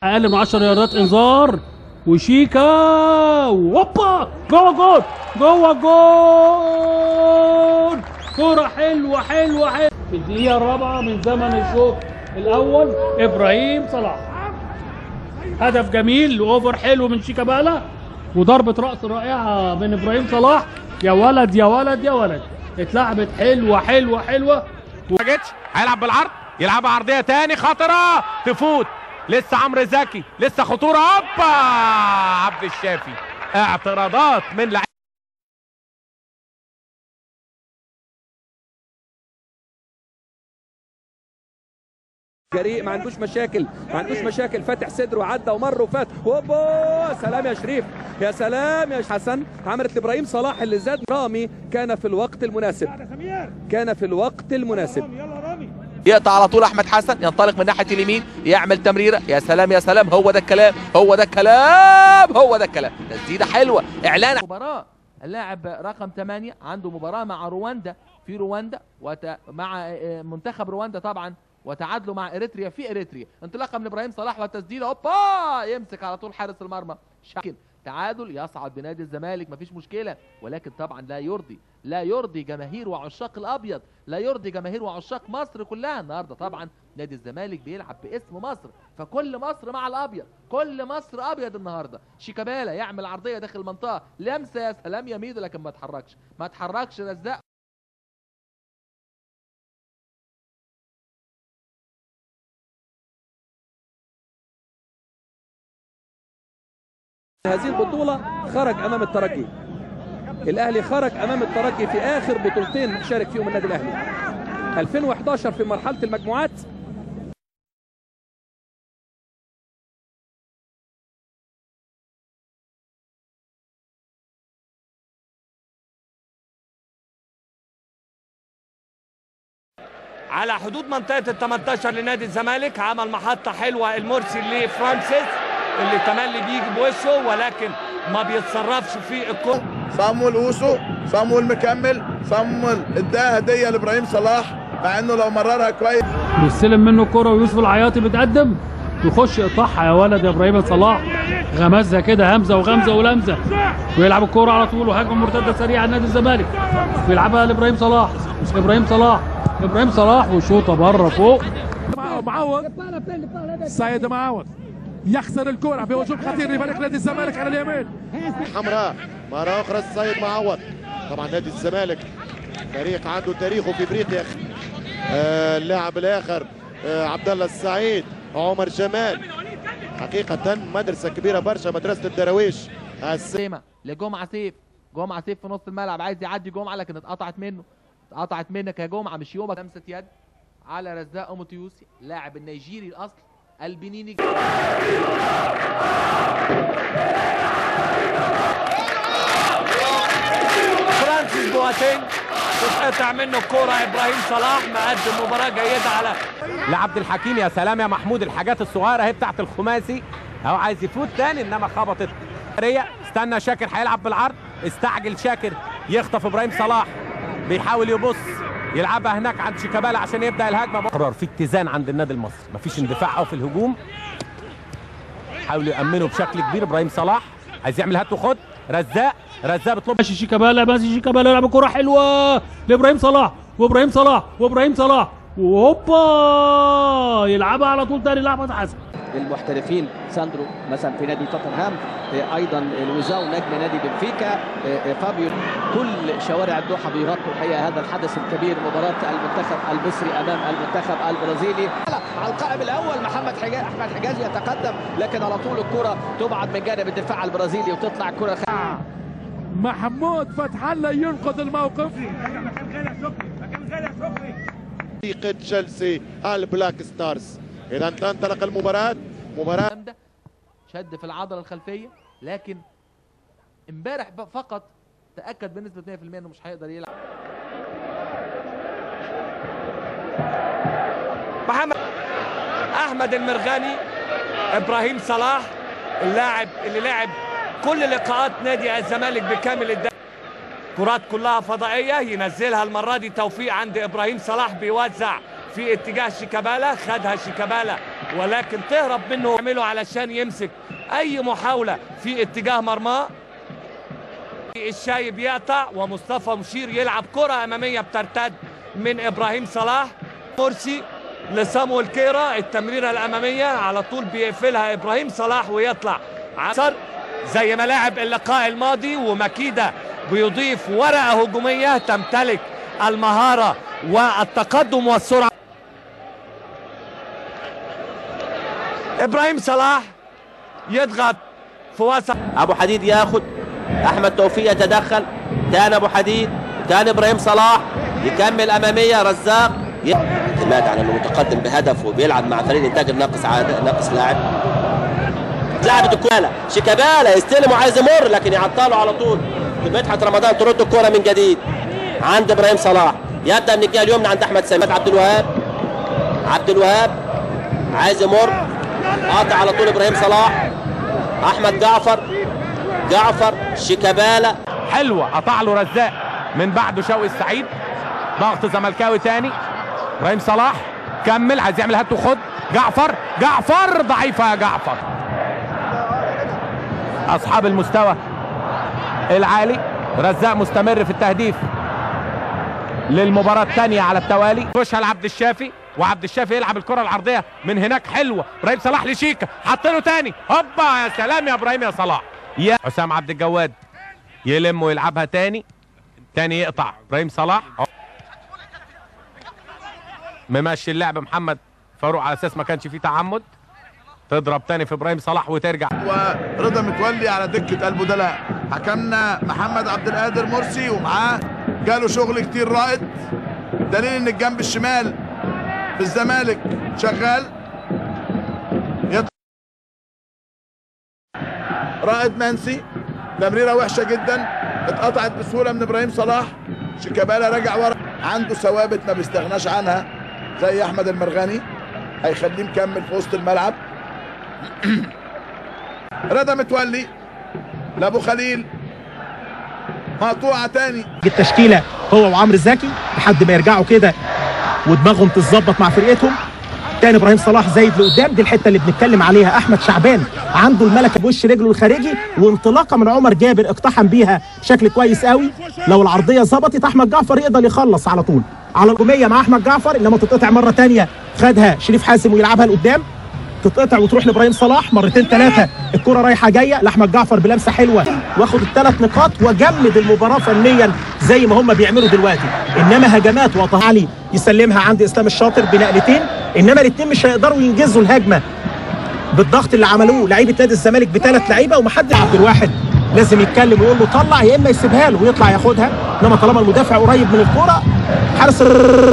اقل من 10 ياردات انذار وشيكا وهوبا جوه جول جوه جول. كرة حلوة حلوة حلوة في الدقيقة الرابعة من زمن الشوط الأول. إبراهيم صلاح هدف جميل واوفر حلو من شيكابالا وضربة رأس رائعة من إبراهيم صلاح. يا ولد يا ولد يا ولد اتلعبت حلوة حلوة حلوة. ما جتش هيلعب بالعرض، يلعبها عرضية تاني خطرة تفوت. لسه عمرو زكي، لسه خطورة. هوبا عبد الشافي. اعتراضات من لعيبة جريء، ما عندوش مشاكل، ما عندوش مشاكل، فاتح صدره وعدى ومر وفات. هوبا سلام يا شريف، يا سلام يا حسن. عملت لابراهيم صلاح اللي زاد. رامي كان في الوقت المناسب، كان في الوقت المناسب. يقطع على طول احمد حسن، ينطلق من ناحيه اليمين، يعمل تمريره. يا سلام يا سلام، هو ده الكلام، هو ده الكلام، هو ده الكلام. تسديده حلوه. اعلان مباراه اللاعب رقم 8 عنده مباراه مع رواندا في رواندا مع منتخب رواندا طبعا، وتعادلوا مع اريتريا في اريتريا. انطلاقه من ابراهيم صلاح والتسديده هوبا يمسك على طول حارس المرمى. شاكل تعادل يصعد بنادي الزمالك مفيش مشكله، ولكن طبعا لا يرضي جماهير وعشاق الابيض، لا يرضي جماهير وعشاق مصر كلها. النهارده طبعا نادي الزمالك بيلعب باسم مصر، فكل مصر مع الابيض، كل مصر ابيض النهارده. شيكابالا يعمل عرضيه داخل المنطقه، لمسه يا سلام يا ميدو، لكن ما اتحركش رزاق. هذه البطولة خرج أمام الترجي. الأهلي خرج أمام الترجي في آخر بطولتين شارك فيهم النادي الأهلي. 2011 في مرحلة المجموعات، على حدود منطقة ال 18 لنادي الزمالك. عمل محطة حلوة المرسي لفرانسيس اللي تملي بيجي بوشه ولكن ما بيتصرفش في الكرة. صامويل اوسو، صامويل مكمل، صامويل اداها هدية لابراهيم صلاح مع انه لو مررها كويس. بيستلم منه الكرة ويوسف العياطي بيتقدم يخش يقطعها. يا ولد يا ابراهيم صلاح، غمزها كده همزه وغمزه ولمزه، ويلعب الكرة على طول وهجمه مرتده سريعه على نادي الزمالك. ويلعبها لابراهيم صلاح، ابراهيم صلاح وشوطه بره فوق. معوض سيد معوض يخسر الكرة بهجوم خطير لفريق نادي الزمالك على اليمين. حمراء مرة أخرى السيد معوض. طبعا نادي الزمالك فريق عنده تاريخه في افريقيا. اللاعب الآخر عبد الله السعيد، عمر جمال، حقيقة مدرسة كبيرة برشا، مدرسة الدراويش. لجمعة سيف، جمعة سيف في نص الملعب عايز يعدي جمعة لكن اتقطعت منك يا جمعة، مش يومك. لمسة يد على رزاق أوموتيوسي لاعب النيجيري الأصل البنيني. فرانسيس بواتين تتقطع منه الكرة. ابراهيم صلاح مقدم مباراة جيدة على لعبد الحكيم. يا سلام يا محمود، الحاجات الصغيرة اهي بتاعت الخماسي اهو، عايز يفوت تاني انما خبطت. استنى شاكر هيلعب بالعرض، استعجل شاكر يخطف ابراهيم صلاح، بيحاول يبص يلعبها هناك عند شيكابالا عشان يبدا الهجمه. قرار في اتزان عند النادي المصري، مفيش اندفاع او في الهجوم. حاولوا يامنوا بشكل كبير. ابراهيم صلاح عايز يعمل هات وخد. رزاق بيطلب ماشي شيكابالا يلعب كرة حلوه لابراهيم صلاح وهوبا يلعبها على طول تاني لعبة حسن. المحترفين ساندرو مثلا في نادي توتنهام، ايضا الوزاو نجم نادي بنفيكا، فابيو. كل شوارع الدوحه بيغطوا الحقيقه هذا الحدث الكبير، مباراه المنتخب المصري امام المنتخب البرازيلي. على القائم الاول احمد حجاز يتقدم، لكن على طول الكره تبعد من جانب الدفاع البرازيلي وتطلع الكره. محمود فتح الله ينقذ الموقف. فريق تشيلسي البلاك ستارز. اذا تنطلق المباراه. شد في العضله الخلفيه، لكن امبارح فقط تاكد بنسبه 100% انه مش هيقدر يلعب. محمد احمد المرغني. ابراهيم صلاح اللاعب اللي لعب كل لقاءات نادي الزمالك بكامل الدوري، كرات كلها فضائيه ينزلها المره دي توفيق عند ابراهيم صلاح، بيوزع في اتجاه شيكابالا، خدها شيكابالا ولكن تهرب منه ويعمله علشان يمسك اي محاولة في اتجاه مرماه. الشايب يقطع ومصطفى مشير يلعب كرة امامية بترتد من ابراهيم صلاح. مرسي لصامويل كيرا، التمريرة الامامية على طول بيقفلها ابراهيم صلاح ويطلع عصر زي ما لعب اللقاء الماضي. ومكيدة بيضيف ورقة هجومية تمتلك المهارة والتقدم والسرعة. ابراهيم صلاح يضغط في وسط، ابو حديد ياخد، احمد توفيق يتدخل، تاني ابو حديد، تاني ابراهيم صلاح يكمل اماميه، رزاق اعتماد على انه متقدم بهدف وبيلعب مع فريق انتاج الناقص ناقص لاعب. لعبت الكوره شيكابالا يستلم وعايز يمر لكن يعطله على طول. مدحت رمضان ترد الكوره من جديد عند ابراهيم صلاح، يبدا من الجهه اليمنى عند احمد سامي. عبد الوهاب عايز يمر، قاطع على طول ابراهيم صلاح. احمد جعفر شيكابالا حلوه، قطع له رزاق من بعده شوقي السعيد. ضغط زملكاوي تاني. ابراهيم صلاح كمل، عايز يعمل هات وخد. جعفر ضعيفه يا جعفر. اصحاب المستوى العالي، رزاق مستمر في التهديف للمباراه الثانيه على التوالي. يخشها لعبد الشافي، وعبد الشافي يلعب الكره العرضيه من هناك حلوه. ابراهيم صلاح لشيكا، حط له تاني، هوبا يا سلام يا ابراهيم يا صلاح. يا حسام عبد الجواد يلم ويلعبها تاني يقطع ابراهيم صلاح. ممشي اللعب محمد فاروق على اساس ما كانش فيه تعمد. تضرب تاني في ابراهيم صلاح وترجع. ورضا متولي على دكه البدلاء. حكمنا محمد عبد القادر مرسي ومعاه جاله شغل كتير رائد، دليل ان الجنب الشمال في الزمالك شغال. رائد منسي، تمريره وحشه جدا اتقطعت بسهوله من ابراهيم صلاح. شيكابالا راجع ورا، عنده ثوابت ما بيستغناش عنها زي احمد المرغني، هيخليه مكمل في وسط الملعب. رضا متولي لابو خليل، مقطوعه تاني. التشكيله هو وعمرو زكي لحد ما يرجعوا كده ودماغهم تتظبط مع فرقتهم. تاني ابراهيم صلاح زايد لقدام، دي الحته اللي بنتكلم عليها. احمد شعبان عنده الملكه بوش رجله الخارجي، وانطلاقه من عمر جابر اقتحم بيها بشكل كويس قوي. لو العرضيه ظبطت احمد جعفر يقدر يخلص على طول على الهجوميه مع احمد جعفر، انما تتقطع مره ثانيه خدها شريف حازم ويلعبها لقدام، تتقطع وتروح لابراهيم صلاح مرتين ثلاثه، الكره رايحه جايه لاحمد جعفر بلمسه حلوه، واخد الثلاث نقاط وجمد المباراه فنيا زي ما هم بيعملوا دلوقتي. انما هجمات وطه علي يسلمها عند اسلام الشاطر بنقلتين، انما الاثنين مش هيقدروا ينجزوا الهجمه بالضغط اللي عملوه لعيبه نادي الزمالك بثلاث لعيبه. ومحدش عبد الواحد لازم يتكلم ويقول له طلع، يا اما يسيبها له ويطلع ياخدها، انما طالما المدافع قريب من الكره حارس